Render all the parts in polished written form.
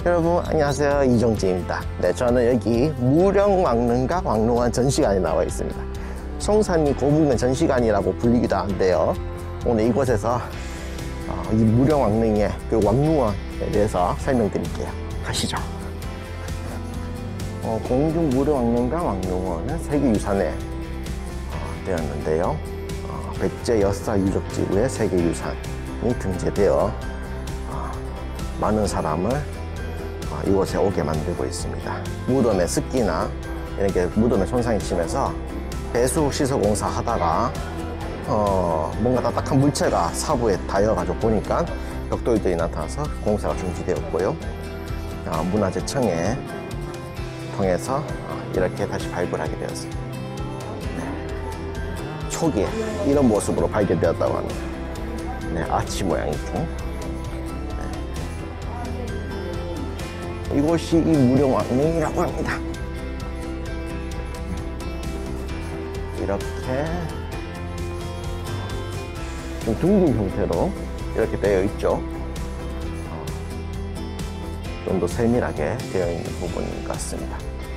여러분 안녕하세요, 이정재입니다. 네, 저는 여기 무령왕릉과 왕릉원 전시관에 나와 있습니다. 성산리 고문면 전시관이라고 불리기도 한데요, 오늘 이곳에서 이 무령왕릉의 그 왕릉원에 대해서 설명드릴게요. 가시죠. 공중 무령왕릉과 왕릉원은 세계유산에 되었는데요, 백제 역사 유적지구의 세계유산이 등재되어 많은 사람을 이곳에 오게 만들고 있습니다. 무덤의 습기나 이렇게 무덤에 손상이 심해서 배수 시설 공사 하다가 뭔가 딱딱한 물체가 사부에 닿여가지고 보니까 벽돌들이 나타나서 공사가 중지되었고요. 문화재청에 통해서 이렇게 다시 발굴하게 되었습니다. 네. 초기에 이런 모습으로 발견되었다고 합니다. 네, 아치 모양이죠. 이곳이 이 무령왕릉이라고 합니다. 이렇게 좀 둥근 형태로 이렇게 되어 있죠. 좀 더 세밀하게 되어 있는 부분인 것 같습니다.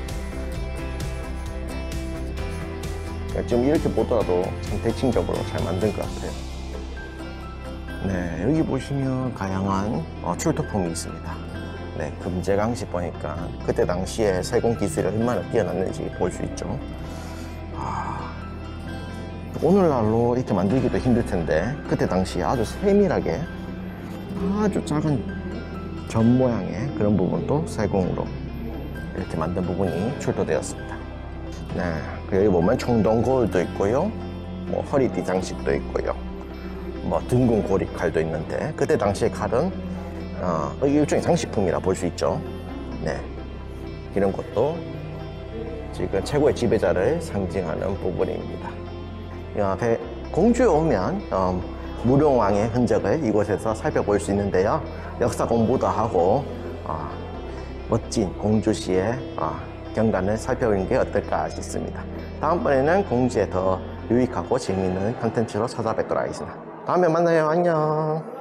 지금 이렇게 보더라도 참 대칭적으로 잘 만든 것 같아요. 네, 여기 보시면 다양한 출토품이 있습니다. 네, 금제강시 보니까 그때 당시에 세공 기술이 얼마나 뛰어났는지 볼 수 있죠. 오늘날로 이렇게 만들기도 힘들 텐데 그때 당시에 아주 세밀하게 아주 작은 점 모양의 그런 부분도 세공으로 이렇게 만든 부분이 출토되었습니다. 네, 여기 보면 청동 거울도 있고요, 뭐 허리띠 장식도 있고요, 뭐 둥근 고리 칼도 있는데 그때 당시의 칼은 일종의 장식품이라 볼 수 있죠. 네, 이런 것도 지금 최고의 지배자를 상징하는 부분입니다. 공주에 오면 무령왕의 흔적을 이곳에서 살펴볼 수 있는데요, 역사 공부도 하고 멋진 공주시의 경관을 살펴보는 게 어떨까 싶습니다. 다음번에는 공주에 더 유익하고 재미있는 컨텐츠로 찾아뵙도록 하겠습니다. 다음에 만나요. 안녕.